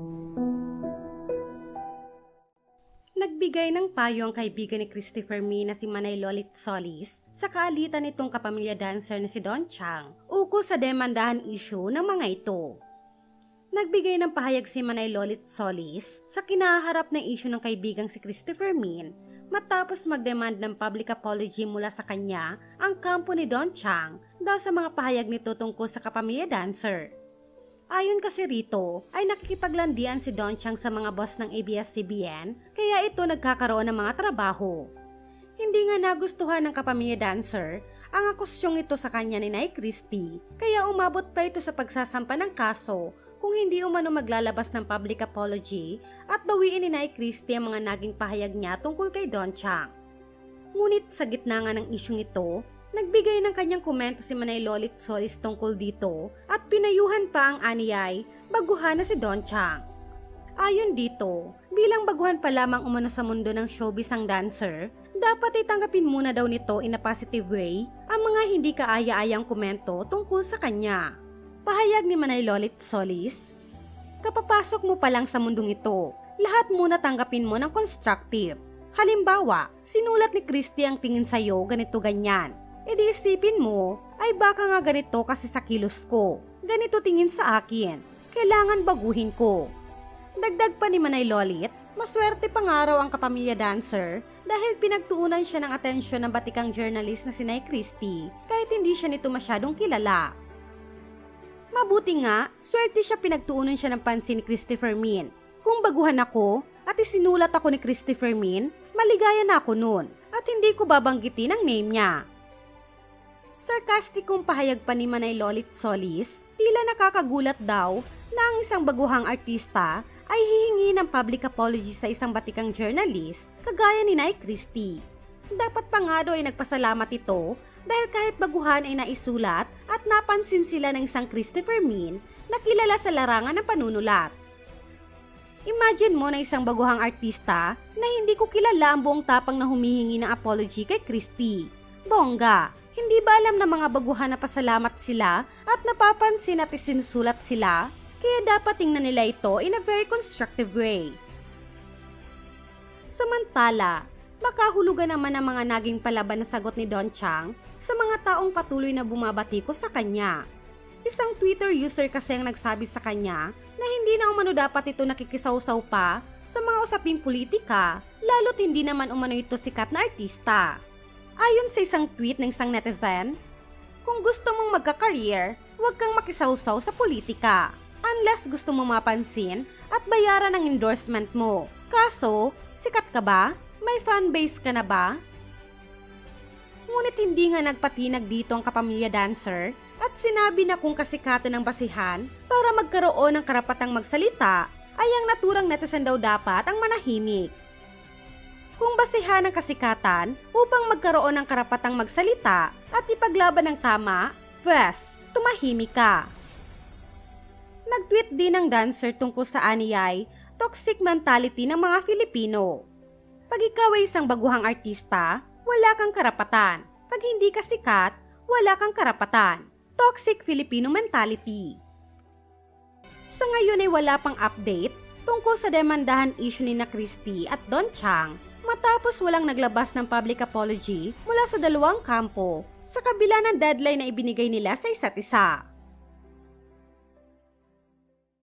Nagbigay ng payo ang kaibigan ni Christopher Min na si Manay Lolit Solis sa kaalitan nitong kapamilya dancer na si Don Chang ukol sa demandahan issue ng mga ito. Nagbigay ng pahayag si Manay Lolit Solis sa kinaharap na issue ng kaibigang si Christopher Min matapos magdemand ng public apology mula sa kanya ang kampo ni Don Chang dahil sa mga pahayag nito tungkol sa kapamilya dancer. Ayon kasi rito ay nakikipaglandian si Don Chang sa mga boss ng ABS-CBN kaya ito nagkakaroon ng mga trabaho. Hindi nga nagustuhan ng kapamilya dancer ang akusyong ito sa kanya ni Nay Christie kaya umabot pa ito sa pagsasampa ng kaso kung hindi umano maglalabas ng public apology at bawiin ni Nay Christie ang mga naging pahayag niya tungkol kay Don Chang. Ngunit sa gitna nga ng isyong ito, nagbigay ng kanyang komento si Manay Lolit Solis tungkol dito at pinayuhan pa ang aniyay baguhan na si Don Chang. Ayon dito, bilang baguhan pa lamang umano sa mundo ng showbiz ang dancer, dapat itanggapin muna daw nito in a positive way ang mga hindi kaaya-ayang komento tungkol sa kanya. Pahayag ni Manay Lolit Solis, "Kapapasok mo pa lang sa mundong ito, lahat muna tanggapin mo ng constructive. Halimbawa, sinulat ni Christie ang tingin sa'yo ganito-ganyan. E di isipin mo, ay baka nga ganito kasi sa kilos ko. Ganito tingin sa akin. Kailangan baguhin ko." Dagdag pa ni Manay Lolit, maswerte pa nga raw ang kapamilya dancer dahil pinagtuunan siya ng atensyon ng batikang journalist na si Nay Christie kahit hindi siya nito masyadong kilala. Mabuti nga, swerte siya pinagtuunan siya ng pansin ni Christopher Min. Kung baguhan ako at isinulat ako ni Christopher Min, maligaya na ako noon at hindi ko babanggitin ang name niya. Sarkastikong pahayag pa ni Manay Lolit Solis, tila nakakagulat daw na ang isang baguhang artista ay hihingi ng public apology sa isang batikang journalist kagaya ni Nay Christie. Dapat pa nga daw ay nagpasalamat ito dahil kahit baguhan ay naisulat at napansin sila ng isang Christopher Min na kilala sa larangan ng panunulat. Imagine mo na isang baguhang artista na hindi ko kilala ang buong tapang na humihingi ng apology kay Christie. Bongga! Hindi ba alam ng mga baguhan na pasalamat sila at napapansin at isinusulat sila? Kaya dapat tingnan nila ito in a very constructive way. Samantala, makahulugan naman ang mga naging palaban na sagot ni Don Chang sa mga taong patuloy na bumabatiko sa kanya. Isang Twitter user kasi ang nagsabi sa kanya na hindi na umano dapat ito nakikisawsaw pa sa mga usaping politika, lalo't hindi naman umano ito sikat na artista. Ayon sa isang tweet ng isang netizen, "Kung gusto mong magka-career, huwag kang makisawsaw sa politika. Unless gusto mo mapansin at bayaran ang endorsement mo. Kaso, sikat ka ba? May fanbase ka na ba?" Ngunit hindi nga nagpatinag dito ang kapamilya dancer at sinabi na kung kasikatan ng basihan para magkaroon ng karapatang magsalita ay ang naturang netizen daw dapat ang manahimik. Kung basihan ng kasikatan upang magkaroon ng karapatang magsalita at ipaglaban ng tama, pwes, tumahimik ka. Nag-tweet din ng dancer tungkol sa aniyay, toxic mentality ng mga Filipino. Pag ikaw ay isang baguhang artista, wala kang karapatan. Pag hindi ka sikat, wala kang karapatan. Toxic Filipino mentality. Sa ngayon ay wala pang update tungkol sa demandahan issue ni na Christie at Don Chang matapos walang naglabas ng public apology mula sa dalawang kampo sa kabila ng deadline na ibinigay nila sa isa't isa.